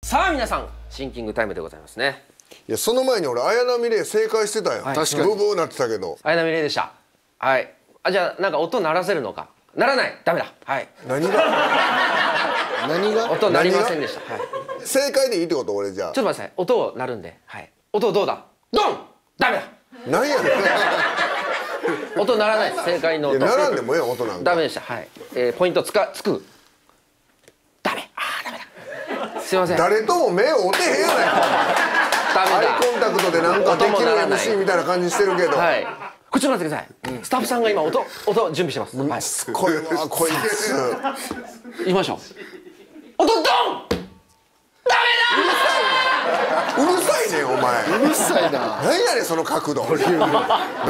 さあ皆さんシンキングタイムでございますね。 いやその前に俺綾波レイ正解してたやん、確かにブブーなってたけど。 綾波レイでした。はい。じゃあなんか音鳴らせるのか。鳴らない、ダメだ。はい。 何が音鳴りませんでした。はい。 正解でいいってこと？俺じゃあちょっと待ってください。音を鳴るんで。はい。音どうだ。ドン。ダメだ。 何やねん音鳴らないです。正解の音。 鳴らんでもええ音なんか。 ダメでした。はい。ポイントつく。ダメ。ダメだ。すいません。 誰とも目を追ってへんやないか。 ダメだ。 アイコンタクトでなんかできる MC みたいな感じしてるけど。 はい。こっちちょっと待ってください。スタッフさんが今音準備してます。はい。 すごいわこいつ。 行きましょう。音ドン。ダメだ。 うるさいねんお前。 うるさいな。 何やねんその角度。